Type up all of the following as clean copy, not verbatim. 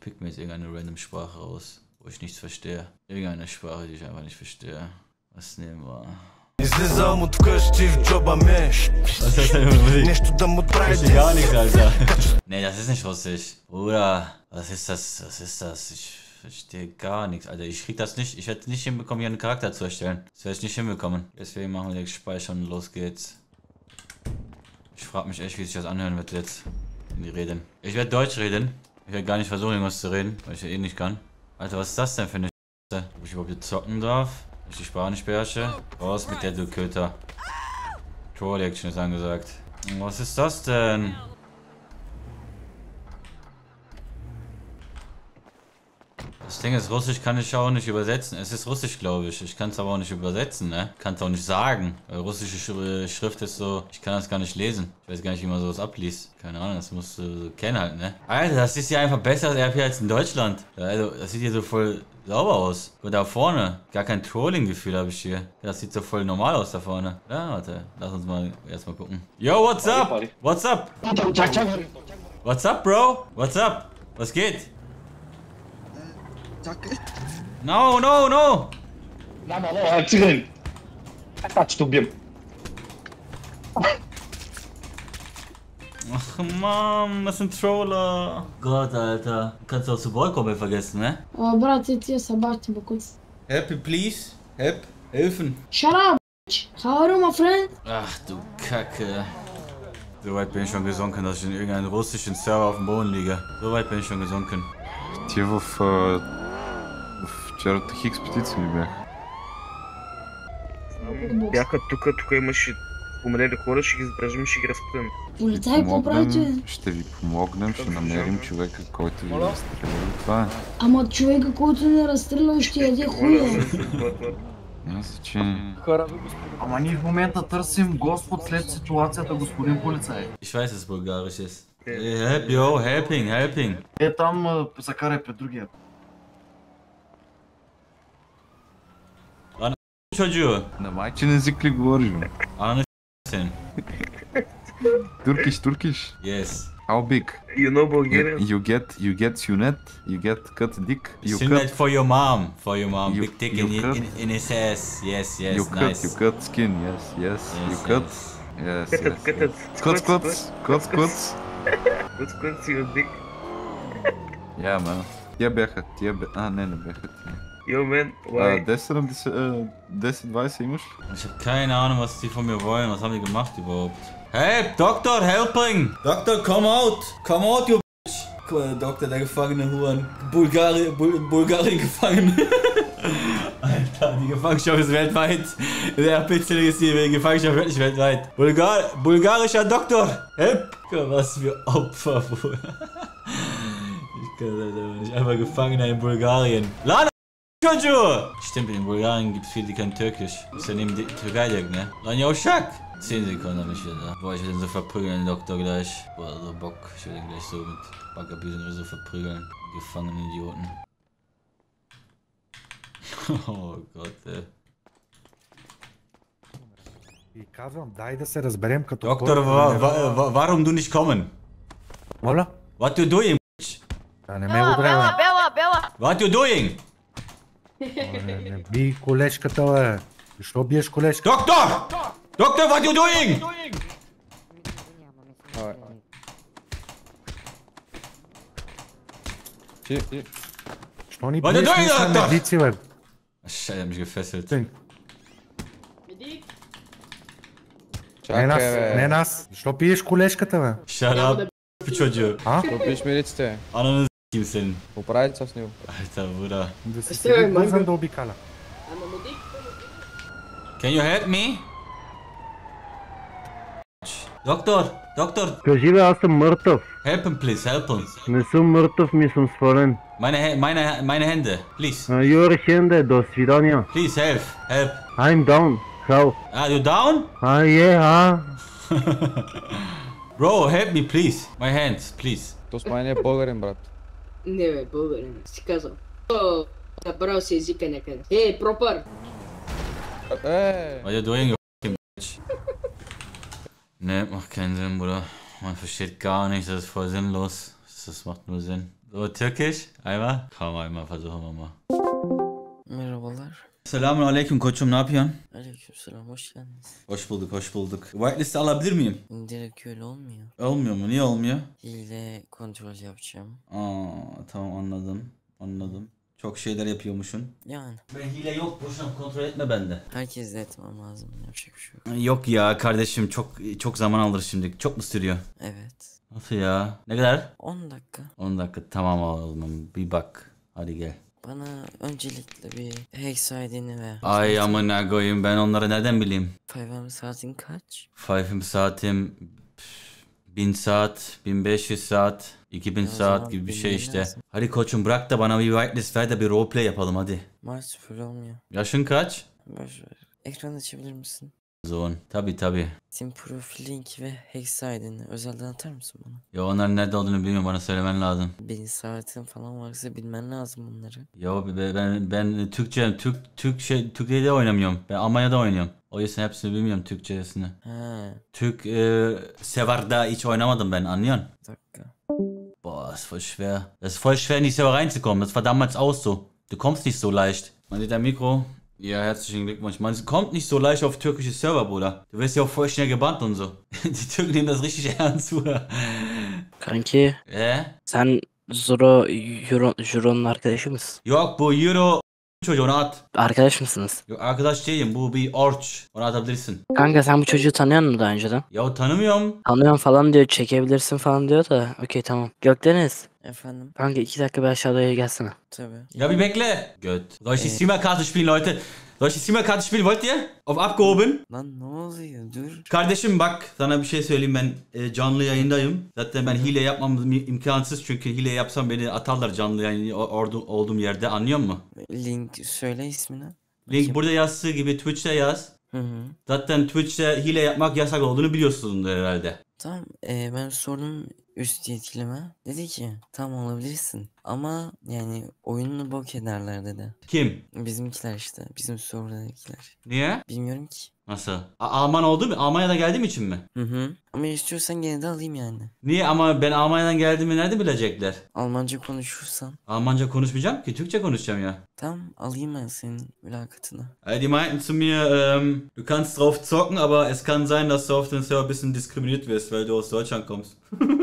pick mir jetzt irgendeine random Sprache raus, wo ich nichts verstehe. Irgendeine Sprache, die ich einfach nicht verstehe. Was nehmen wir? Излизам от вкъщи в джоба ми. Was ist das denn für Musik? Нещо да му прави. Ich gar nichts, Alter. Nee, das ist nicht Russisch. Bruder, was ist das? Was ist das? Ich verstehe gar nichts, Alter. Ich krieg das nicht. Ich werde nicht hinbekommen, hier einen Charakter zu erstellen. Das werde ich nicht hinbekommen. Deswegen machen wir direkt Speichern und los geht's. Ich frage mich echt, wie sich das anhören wird jetzt. In die Reden. Ich werde Deutsch reden. Ich werde gar nicht versuchen, irgendwas zu reden, weil ich ja eh nicht kann. Alter, was ist das denn für eine Scheiße? Ob ich überhaupt hier zocken darf? Ob ich die Sprache nicht beherrsche? Raus mit der, du Köter. Troll Action ist angesagt. Was ist das denn? Das Ding ist, Russisch kann ich auch nicht übersetzen. Es ist Russisch, glaube ich. Ich kann es aber auch nicht übersetzen, ne? Kann es auch nicht sagen. Weil russische Schrift ist so, ich kann das gar nicht lesen. Ich weiß gar nicht, wie man sowas abliest. Keine Ahnung, das musst du so kennen halt, ne? Alter, das ist ja einfach besser als RP als in Deutschland. Also, das sieht hier so voll sauber aus. Und da vorne, gar kein Trolling-Gefühl habe ich hier. Das sieht so voll normal aus da vorne. Ja, warte, lass uns mal erstmal gucken. Yo, what's up? What's up? What's up, bro? What's up? Was geht? No, no, no! Мама, цыган! Так что убьем. Ach Mann, das sind Troller. Gott, Alter. Du kannst auch zu Ballkommel vergessen, ne? Oh, Brat, jetzt hier собачьте бокус. Help me, please. Help. Helfen. Shut up, bitch. How are you, my friend? Ach du Kacke. So weit bin ich schon gesunken, dass ich in irgendeinem russischen Server auf dem Boden liege. So weit bin ich schon gesunken. Ти в вчерата Хикс петиция ли бях? Бяха тук имаше умрели хора, ще ги забрежим и ще ги разпъдем. Полицай, какво правите? Ще ви помогнем, ще намерим човека, който ви разстреля. Това е. Ама човека, който не разстрелял, ще яде хуя. Няма значение. Ама ние в момента търсим Господ след ситуацията, господин полицай. Ich weiß, dass es bulgarisch ist. Help, yo, helping, helping. Там закарай пред другия. Çocuğu. На майчин език ли говориш, бе? Ananı sen. Turkish. Yes. How big? You know Bulgarian? You get sunet, you get cut dick, you Sünnet cut, for your mom. For your mom. You- Big dick you in, cut. in his ass. Yes, yes, you nice. cut skin, yes, Yes, you cut, yes. yes. Кътът. Cuts. Cuts you big. Yeah, man. Тия бяха, не бяха тия. Yo man, why? 10-20 имаш? Ich habe keine Ahnung, was die von mir wollen. Was haben die gemacht überhaupt? Help! Doktor, helping! Doktor, come out! Come out, you bitch! Guck mal, der Doktor, der gefangene Huren. Bulgarien gefangen. Alter, die Gefangenschaft ist weltweit. Der Pixel ist hier, die Gefangenschaft wirklich weltweit. Bulgarischer Doktor! Help! Guck mal, was für Opfer, Bruder. Ich kann das einfach nicht. Einfach Gefangener in Bulgarien. Lana! Stimmt, in Bulgarien gibt es viele, die können Türkisch. Ist ja neben der Türkei direkt, ne? Lan Yavşak! 10 Sekunden hab ich wieder. Boah, ich will den so verprügeln, den Doktor gleich. Boah, so Bock. Ich will den gleich so mit Baggerbüsen so verprügeln. Gefangenen Idioten. Oh Gott, ey. И казвам, дай да се разберем като... Doktor, warum du nicht kommen? Моля? What you doing, bitch? Да не ме обрява. What you doing? Не би колежката, бе. Защо биеш колежка? Doktor! Doktor, what you doing? Защо ни What you биеш doing, ние сме Doktor? медици, бе? Scheiße, er hat mich gefesselt. Не нас. Защо биеш колежката, бе? Shut up, çocuğu. А? Купиш милиците. Ananı kimsin? Поправите се с него. Alter Bruder. Да си седи бързан да обикаля. Can you help me? Doktor, Кажи бе, аз съм мъртъв. help him please, help him. Не съм мъртъв, ми съм свален. Meine Hände, please. Your hand, до свидания. Please help. I'm down. How? Ah, you down? Yeah. Bro, help me please. My hands, please. То с мен е българин, брат. Не бе, българин, си казал. О, забрал си езика някъде. Ей, пропър! What are you doing, you fucking bitch? Ne, macht keinen Sinn, Bruder. Man versteht gar nichts, das ist voll sinnlos. Das macht nur Sinn. So, Türkisch? Einmal? Komm, einmal versuchen wir mal. Merhabalar. Selamun aleyküm koçum, ne yapıyorsun? Aleykümselam, hoş geldiniz. Hoş bulduk, hoş bulduk. Whitelist'i alabilir miyim? Direkt öyle olmuyor. Olmuyor mu? Niye olmuyor? Hile kontrol yapacağım. Tamam anladım. Çok şeyler yapıyormuşsun. Yani. Ben hile yok, boşuna kontrol etme bende. Herkes de etmem lazım. Yapacak bir şey yok. Yok ya kardeşim, çok zaman alır şimdi. Çok mu sürüyor? Evet. Nasıl ya? Ne kadar? 10 dakika. 10 dakika, tamam oğlum. Bir bak. Hadi gel. Bana öncelikle bir Hex ID'ni ver. Ay amına koyayım, ben onları nereden bileyim? 5 saatin kaç? 5 saatim 1000 saat, 1500 saat, 2000 Ya o saat zaman gibi bir şey bilmen işte. lazım. Hadi koçum bırak da bana bir whitelist ver de bir roleplay yapalım hadi. Maalesef öyle olmuyor. Yaşın kaç? Boş ver. Ekran açabilir misin? Zon. Tabi. Steam profil linki ve Hex ID'ni özelden atar mısın bana? Ya onların nerede olduğunu bilmiyorum, bana söylemen lazım. 1000 saatin falan varsa bilmen lazım bunları. Ya ben Türkçe'de oynamıyorum. Ben Almanya'da oynuyorum. O yüzden hepsini bilmiyorum Türkçesini. He. Türk Server'da hiç oynamadım ben, anlıyorsun? Bir dakika. Boah, ist voll schwer. Das ist voll schwer in die Server reinzukommen. Das war damals auch so. Du kommst nicht so leicht. Man sieht dein Mikro. Ja, herzlichen Glückwunsch. Man kommt nicht so leicht auf türkische Server, Bruder. Du wirst ja auch voll schnell gebannt und so. Die Türken nehmen das richtig ernst, Bruder. Kanki sen Juro'nun arkadaşı mısın? Yok, bu Euro çocuğu, onu at. Arkadaş mısınız? Yok, arkadaş değilim, bu bir orç. Onu atabilirsin. Kanka sen bu çocuğu tanıyor musun daha önceden? Ya tanımıyorum. Tanıyorum falan diyor, çekebilirsin falan diyor da. Okey tamam. Gökdeniz. Efendim? Kanka 2 dakika bir aşağıya gelsene. Tabii. Ja, wie bekle. Gut. Soll ich die Streamer-Karte spielen, Leute? Soll ich die Streamer-Karte spielen, wollt ihr? Auf abgehoben? Lan ne oluyor? Dur. Kardeşim bak, sana bir şey söyleyeyim, ben canlı yayındayım. Zaten ben hile yapmam imkansız, çünkü hile yapsam beni atarlar canlı yayın olduğum yerde, anlıyor musun? Link söyle ismini. Link burada yazdığı gibi Twitch'te yaz. Hı. Zaten Twitch'te hile yapmak yasak olduğunu biliyorsunuz herhalde. Tamam, ben sordum üst yetkilime. Dedi ki tamam olabilirsin ama yani oyununu bok ederler dedi. Kim? Bizimkiler işte, bizim serverdakiler. Niye? Bilmiyorum ki. Nasıl? Alman oldu mu? Almanya'da geldiğim için mi? Hı. Ama istiyorsan gene de alayım yani. Niye? Ama ben Almanya'dan geldiğimi nerede bilecekler? Almanca konuşursan. Almanca konuşmayacağım ki, Türkçe konuşacağım ya. Tamam, alayım ben senin mülakatını. Die meinten zu mir, du kannst drauf zocken, aber es kann sein, dass du auf den Server ein bisschen diskriminiert wirst, weil du aus Deutschland kommst.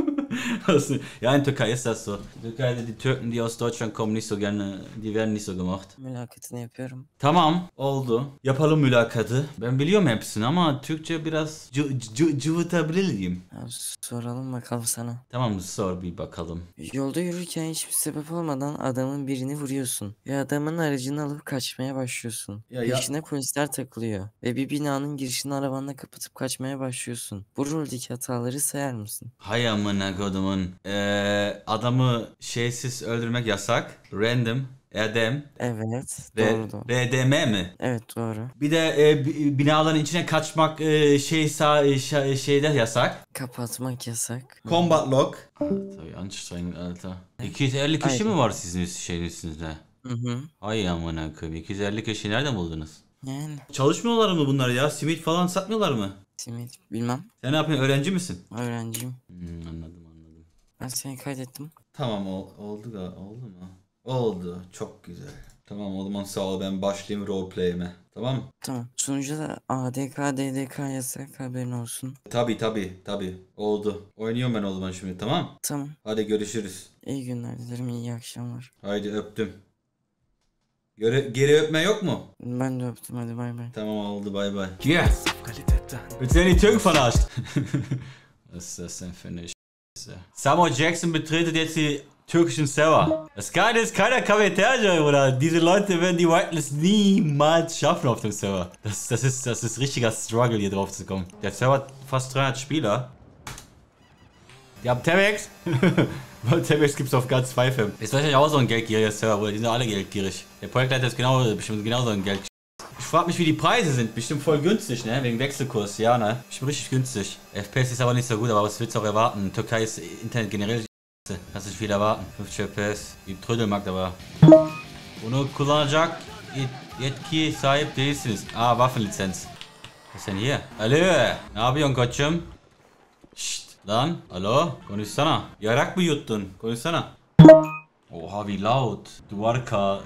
Ja, in Türkei ist das so. In Türkei, die Türken, die aus Deutschland kommen, nicht so gerne, die werden nicht so gemacht. Mülakatını yapıyorum. Tamam, oldu. Yapalım mülakatı. Ben biliyorum hepsini ama Türkçe biraz cıvıtabilirim. Ya, soralım bakalım sana. Tamam, sor bir bakalım. Yolda yürürken hiçbir sebep olmadan adamın birini vuruyorsun. Ve adamın aracını alıp kaçmaya başlıyorsun. Peşine polisler takılıyor. Ve bir binanın girişini arabanla kapatıp kaçmaya başlıyorsun. Bu roldeki hataları sayar mısın? Hay amına kodumun. Adamı şeysiz öldürmek yasak. Random. Erdem. Evet. Doğru. RDM mi? Evet doğru. Bir de binaların içine kaçmak şeyde yasak. Kapatmak yasak. Combat lock. Tabii anstrengend Alter. 250 kişi mi var sizin üstünüzde? Hı. Hay amına koyayım. 250 kişi nereden buldunuz? Yani. Çalışmıyorlar mı bunlar ya? Simit falan satmıyorlar mı? Simit bilmem. Sen ne yapıyorsun? Öğrenci misin? Öğrenciyim. Anladım. Ben seni kaydettim. Tamam oldu mu? Oldu. Çok güzel. Tamam o zaman sağ ol, ben başlayayım roleplay'ime. Tamam mı? Tamam. Sunucuda da ADK, DDK yasak, haberin olsun. Tabi. Oldu. Oynuyorum ben o zaman şimdi, tamam? Tamam. Hadi görüşürüz. İyi günler dilerim, iyi akşamlar. Haydi öptüm. Geri öpme yok mu? Ben de öptüm, hadi bay bay. Tamam oldu, bay bay. Yes. Willst du die Türken verarscht? Was ist das denn für eine Scheiße? Samuel Jackson betreten jetzt die türkischen Server. Das Geile ist, keiner kann mir terrorisieren, oder? Diese Leute werden die Whitelist niemals schaffen auf dem Server. Das ist richtiger Struggle, hier drauf zu kommen. Der Server hat fast 300 Spieler. Die haben Temex. Temex gibt's auf ganz Pfeife. Ist wahrscheinlich auch so ein geldgieriger Server, oder? Die sind alle geldgierig. Der Projektleiter ist bestimmt genauso ein Geld. Ich frag mich, wie die Preise sind. Bestimmt voll günstig, ne? Wegen Wechselkurs. Ja, ne? Bestimmt richtig günstig. FPS ist aber nicht so gut, aber was willst du auch erwarten? In Türkei ist Internet generell kannst nicht viel erwarten. 50 FPS. Die Trödelmarkt aber. Bunu kullanacak yetki sahip değilsiniz. Waffenlizenz. Was ist denn hier? Alo. Ne yapıyorsun koçum? Şşt lan. Alo. Konuşsana. Yarak mı yuttun? Konuşsana. Oha, wie laut. Duarka.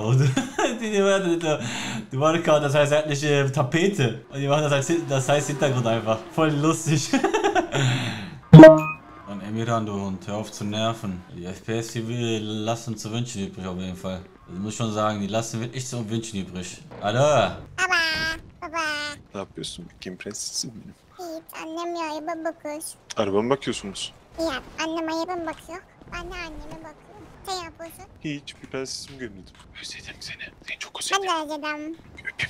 Duarka, das heißt seitliche Tapete. Und die machen das heißt Hintergrund einfach. Voll lustig. Und Emirhan, du Hund, hör auf zu nerven. Die FPS, die lassen zu wünschen übrig auf jeden Fall. Ich muss schon sagen, die lassen wirklich zu wünschen übrig. Hallo? Ne yapıyorsun bakayım prensesim benim? Hiç, annemle araba bakıyoruz. Araba mı bakıyorsunuz? Ya, annem araba bakıyor, ben de anneme bakıyorum. Sen yapıyorsun. Hiç, bir prensesimi görmedim. Özledim seni. Seni çok Ben özledim. de özledim.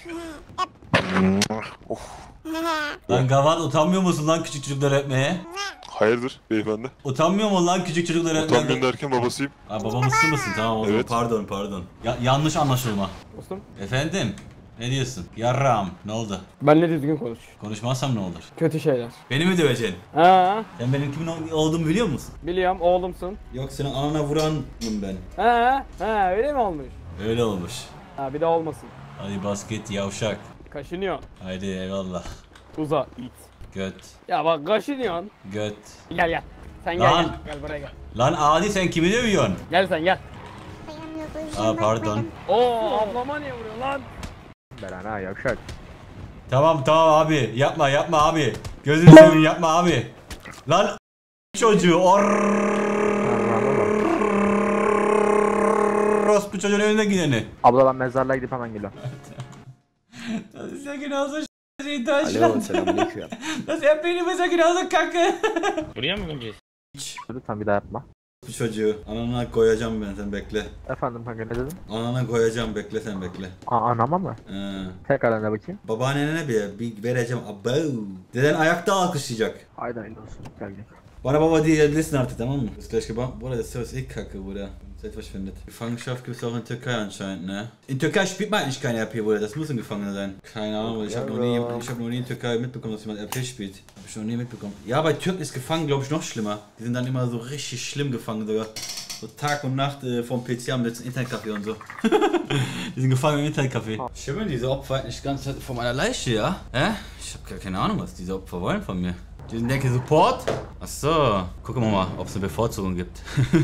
Oh. Lan Gavat, utanmıyor musun lan küçük çocukları öpmeye? Hayırdır beyefendi? Utanmıyor musun lan küçük çocukları öpmeye? Utanmıyorum derken babasıyım. Ha, babamızsın mısın? Tamam o zaman. Evet. Pardon. Yanlış anlaşılma. Dostum. Efendim? Ne diyorsun? Yarram. Ne oldu? Benle düzgün konuş. Konuşmazsam ne olur? Kötü şeyler. Beni mi döveceksin? Ha, Sen benim kimin olduğumu biliyor musun? biliyorum oğlumsun. Yok, senin anana vuranım ben. Ha, öyle mi olmuş? Öyle olmuş. Ha, bir de olmasın. Hadi basket yavşak. Kaşınıyor. Haydi eyvallah. Uza, it. Göt. Ya bak kaşınıyorsun. Göt. Gel. Sen Lan. gel buraya gel. Lan Adi, sen kimi dövüyorsun? Gel sen gel. Aa, pardon. Oo, ablama niye vuruyor lan? Berana yavşak. Tamam abi. Yapma abi. Gözünü seveyim, yapma abi. Lan çocuğu. Bu çocuğun önüne gideni. Abla ben mezarlığa gidip hemen geliyorum. Sen genauso in Deutschland. Das Erdbeben ist ja genauso kacke. Buraya mı döneceğiz? Lütfen bir daha yapma. Bu çocuğu anana koyacağım ben, sen bekle. Efendim kanka ne dedin? Anana koyacağım, bekle sen bekle. Anama mı? Tekrar ne bakayım? Babaannene bir vereceğim. Abo. Deden ayakta alkışlayacak. Haydi hayırlı olsun. Gel gel. Bana baba diyebilirsin artık, tamam mı? Das gleich gebaut. Bruder, das ist eh kacke, Bruder. Seid verschwendet. Gefangenschaft gibt es auch in Türkei anscheinend, ne? In Türkei spielt man eigentlich kein RP, Bruder. Das muss ein Gefangener sein. Keine Ahnung, ich habe noch nie in Türkei mitbekommen, dass jemand RP spielt. Hab ich noch nie mitbekommen. Ja, bei Türken ist gefangen, glaube ich, noch schlimmer. Die sind dann immer so richtig schlimm gefangen sogar. So Tag und Nacht vom PC am letzten Internetcafé und so. Die sind gefangen im Internetcafé. Schimmeln diese Opfer halt nicht ganz vor meiner Leiche, ja? Hä? Ich habe gar keine Ahnung, was diese Opfer wollen von mir. Die sind, denke Support? Achso. Gucken wir mal, ob es eine Bevorzugung gibt.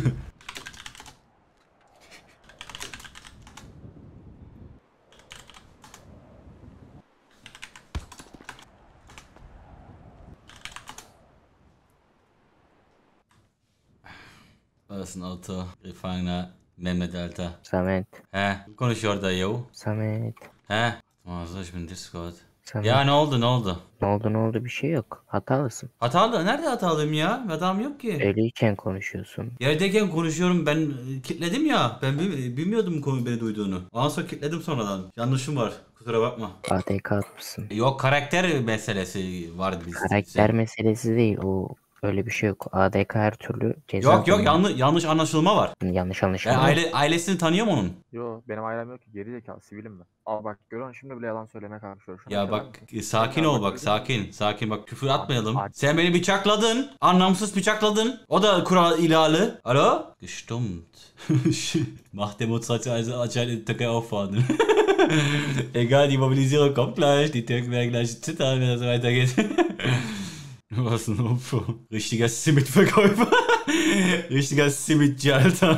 Das ist ein Auto. Gefangener Mehmet, Alter. Samet. He, konuşuyor da yo. Samet. He. Mağaza ben Discord. Samet. Ya ne oldu? Ne oldu bir şey yok. Hatalısın. Hatalı? Nerede hatalıyım ya? Hatam yok ki. Öyleyken konuşuyorsun. Yerdeyken konuşuyorum, ben kilitledim ya. Ben bilmiyordum konu beni duyduğunu. Ondan sonra kilitledim sonradan. Yanlışım var. Kusura bakma. ADK atmışsın. Yok, karakter meselesi vardı bizde. Karakter meselesi değil o. Öyle bir şey yok. ADK her türlü ceza. Yok yanlış anlaşılma var. Yanlış anlaşılma. Ailesini tanıyor mu onun? Yo benim ailem yok ki, geri zekalı sivilim ben. Al bak görüyorsun şimdi bile yalan söylemeye kalkışıyor. Ya bak sakin ol bak, sakin bak, küfür atmayalım. Sen beni bıçakladın. Anlamsız bıçakladın. O da kural ihlali. Alo? Gestummt. Macht Demonstration anscheinend in Türkei auffahren. Egal, die Mobilisierung kommt gleich. Die Türken werden gleich zittern, wenn das so weitergeht. Was ein Opfer. Richtiger Simit-Verkäufer. Richtiger Simitçi, Alter.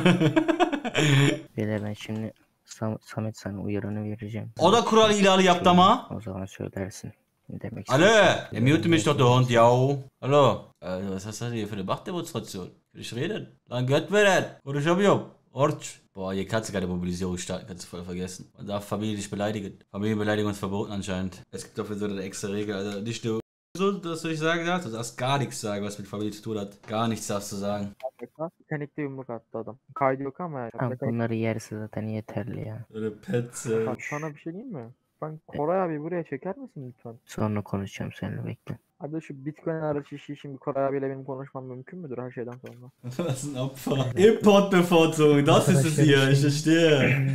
Beyler ben şimdi Samet sana uyarını vereceğim. O da kural ihlali yaptı ama. O zaman söylersin. Ne demek Hallo, istiyorsun? er mute mich doch, der Hund, ja. Hallo. Was hast du hier für eine Machtdemonstration? Will ich reden? Dann gehört mir das. Konuşamıyorum. Orç. Boah, hier kannst du keine Mobilisierung starten, kannst du voll vergessen. Man darf Familie nicht beleidigen. Familienbeleidigung ist verboten anscheinend. Es gibt dafür so eine extra Regel, also nicht nur so, dass du nicht sagen darfst, du darfst gar nichts sagen, was mit Familie zu tun hat. Gar nichts darfst du sagen. Titanik'te yumruk attı adam. Kaydı yok ama. Tamam, bunları yerse zaten yeterli ya. Öyle pet. Sana bir şey diyeyim mi? Ben Koray abi buraya çeker misin lütfen? Sonra konuşacağım seninle, bekle. Abi şu Bitcoin araç işi için bir Koray abiyle benim konuşmam mümkün müdür her şeyden sonra? Was ein Opfer. Importbevorzugung, das ist es hier, ich verstehe.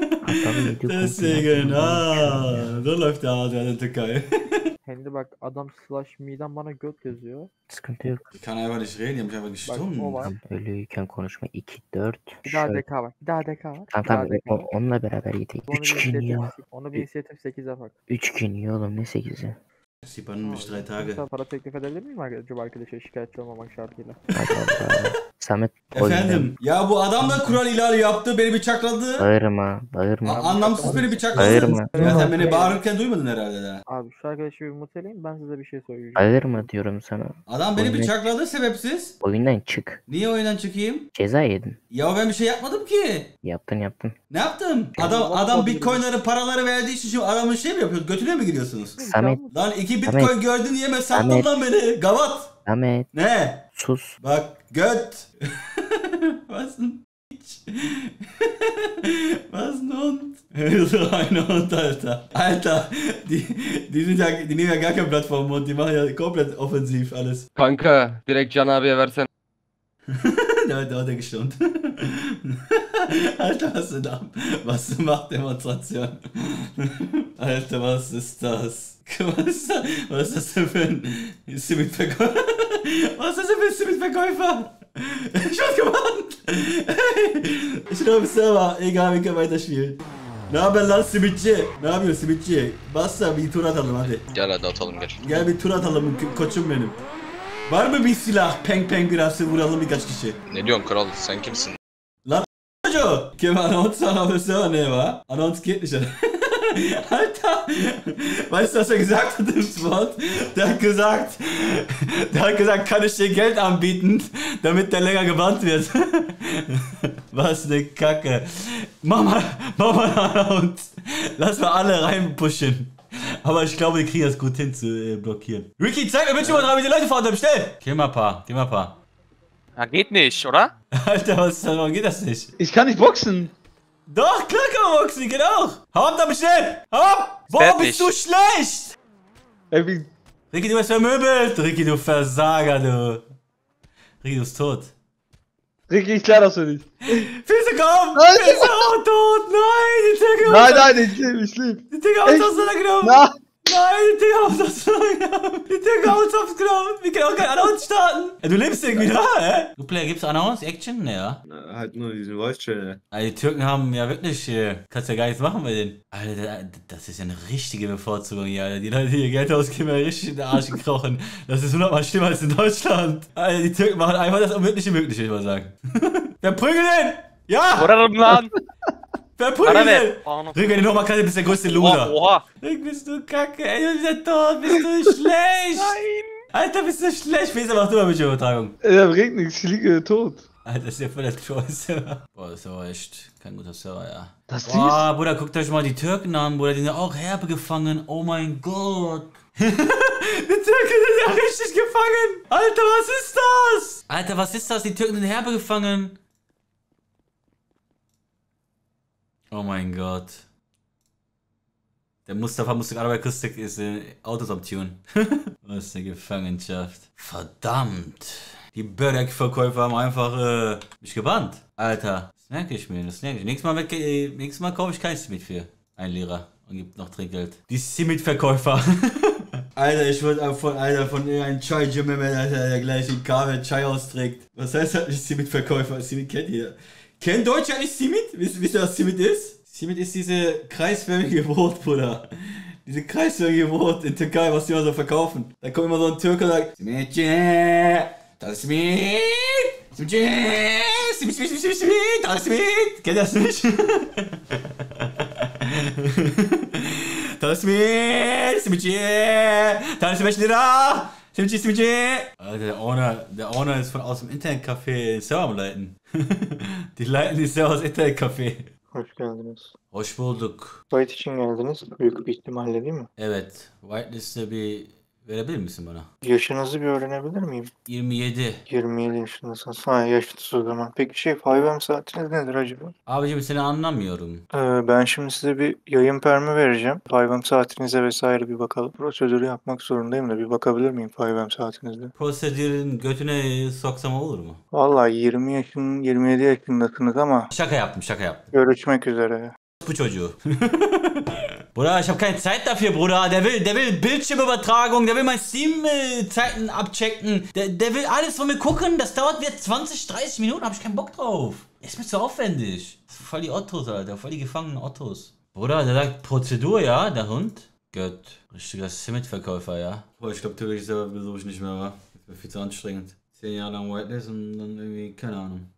Deswegen, so läuft der Hase in der Türkei. Şimdi bak adam slash miden bana göt yazıyor. Sıkıntı yok. Ich kann einfach nicht reden, die haben mich einfach gestummt. O var. Tamam, ölüyken konuşma 2, 4. Bir daha DK var. Bir daha DK var. Tamam onunla beraber gidelim. 3 gün ya. Onu bir inisiyatif 8'e bak. 3 gün iyi oğlum, ne 8'i? Sie bannen mich 3 Tage. Para teklif edebilir miyim acaba arkadaşa şikayetçi olmamak şartıyla? Allah Allah. Samet o yüzden Efendim, ya bu adam da kural ihlali yaptı, beni bıçakladı. bağırma. Anlamsız beni bıçakladı. Bağırma. Ya sen beni bağırırken duymadın herhalde daha. Abi şu arkadaşı bir muteleyim, ben size bir şey söyleyeceğim. Bağırma diyorum sana. Adam beni Oyundan- bıçakladı sebepsiz. Oyundan çık. Niye oyundan çıkayım? Ceza yedin. Ya ben bir şey yapmadım ki. Yaptın. Ne yaptım? Adam bitcoinleri, paraları verdiği için şimdi adamın şey mi yapıyorsunuz? Götüne mi giriyorsunuz? Samet. Lan 2 bitcoin gördün diye mi sattın Samet. lan beni? Gavat. Samet. Ne? Sus. Bak göt. Was ein Was ein Hund. So ein Hund, Alter. Alter, die nehmen ja gar kein Blatt vom Mund, die machen ja komplett offensiv alles. Kanka direkt Can abiye versen. Da hat er gestund. Alter, was du machst, Demonstration. Alter, was ist das? Was ist das denn für ein Simit-Verkäufer? Was ist das denn für ein Simit-Verkäufer? Ich was gemacht! Hey, ich glaube Server, egal, wir können weiterspielen. Ne haber lan simitçi? Ne yapıyorsun simitçi? Bassa bir tur atalım hadi. Gel hadi atalım gel. Gel bir tur atalım koçum benim. Var mı bir silah? Peng peng biraz vuralım birkaç kişi. Ne diyorsun kral, sen kimsin? Lan Joe! Kim Anons auf der Server? Ne war? Anons geht nicht. Alter! Weißt du, was er gesagt hat im Spot? Der hat gesagt, kann ich dir Geld anbieten, damit der länger gebannt wird. Was ne Kacke. Mach mal Anons. Lass mal alle reinpushen. Aber ich glaube, wir kriegen das gut hin zu blockieren. Ricky, zeig mir bitte mal 3 wie die Leute fahren, schnell! Geh mal ein paar. Ja, geht nicht, oder? Alter, warum geht das nicht? Ich kann nicht boxen. Doch, klar kann man boxen, geht auch. Hau ab damit schnell. Hau ab. Boah, bist du schlecht. Ricky, du bist vermöbelt. Ricky, du Versager, du. Ricky, du bist tot. Ricky, ich klär das für dich. Füße kommen. Füße auch tot. Nein, die Tür Nein, ich lebe. Die Tür hat uns auseinandergenommen. Nein, die Tür hat uns auseinandergenommen. Die Tür hat uns ausgenommen. Wir können auch keinen Announce starten. Du lebst irgendwie da, hä? Du Player, gibt's Announce? Action? Ja. Halt nur diesen Voice-Channel. Also die Türken haben ja wirklich, kannst ja gar nichts machen mit denen. Alter, das ist ja eine richtige Bevorzugung hier, Alter. Die Leute, die ihr Geld ausgeben, ja richtig in den Arsch gekrochen. Das ist 100-mal schlimmer als in Deutschland. Alter, die Türken machen einfach das Unmögliche möglich, würde ich mal sagen. Verprügel den! Ja! Verprügel den! Rick, wenn du nochmal kannst, bist du der größte Loser. Oha. Rick, bist du kacke, ey, du bist ja tot, bist du schlecht! Nein! Alter, bist du schlecht? Wie ist aber auch du mit der Übertragung? Da bringt nichts, ich liege tot. Alter, das ist ja voll der Troll-Server. Boah, das ist aber echt kein guter Server, ja. Boah, Bruder, guckt euch mal die Türken an, Bruder, die sind ja auch herbe gefangen. Oh mein Gott. Die Türken sind ja richtig gefangen. Alter, was ist das? Alter, was ist das? Die Türken sind herbe gefangen. Oh mein Gott. Der Mustafa Akustik ist Autos am Tune. Was ist eine Gefangenschaft? Verdammt. Die Börek-Verkäufer haben einfach mich gebannt. Alter, das merke ich mir, Nächstes Mal kaufe ich kein Simit für 1 Lira und gibt noch Trinkgeld. Die Simit-Verkäufer. Alter, ich wurde von einem Chai Jimmy, der gleich in Kabel Chai austrägt. Was heißt das nicht Simit-Verkäufer? Simit kennt ihr. Kennt Deutsche eigentlich Simit? Wisst ihr, was Simit ist? Simit ist diese kreisförmige Brot, Bruder. Diese kreisförmige Brot in Türkei, was die immer so verkaufen. Da kommt immer so ein Türke und sagt, Simitje, das ist Simit, Simitje, Simit, das ist Simit. Kennt ihr das nicht? Das ist Simit, Simitje, das ist Simit, Alter, der Owner ist von aus dem Internetcafé Server am Leiten. Die leiten die Server aus Internetcafé. Hoş geldiniz. Hoş bulduk. White için geldiniz. Büyük bir ihtimalle değil mi? Evet. Whitelist'e bir verebilir misin bana? Yaşınızı bir öğrenebilir miyim? 27. 27 yaşındasınız. Ha, yaşlısınız o zaman. Peki 5M saatiniz nedir acaba? Abicim seni anlamıyorum. Ben şimdi size bir yayın permi vereceğim. 5M saatinize vesaire bir bakalım. Prosedürü yapmak zorundayım da bir bakabilir miyim 5M saatinizde? Prosedürün götüne soksam olur mu? Vallahi 27 yaşındasınız ama... Şaka yaptım. Görüşmek üzere. Bu çocuğu. Bruder, ich habe keine Zeit dafür, Bruder. Der will Bildschirmübertragung, der will mein Steam-Zeiten abchecken. Der will alles von mir gucken. Das dauert wieder 20-30 Minuten, habe ich keinen Bock drauf. Ist mir zu aufwendig. Das sind voll die Ottos, Alter. Voll die gefangenen Ottos. Bruder, der sagt Prozedur, ja, der Hund. Gott, richtiger Simit-Verkäufer, ja. Boah, ich glaube, türkische Server besuche ich nicht mehr, wa? Das wäre viel zu anstrengend. 10 Jahre lang Whitelist und dann irgendwie, keine Ahnung.